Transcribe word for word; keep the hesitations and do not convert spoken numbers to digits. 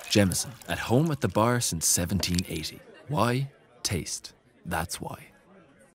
Jameson, at home at the bar since seventeen eighty. Why? Taste. That's why.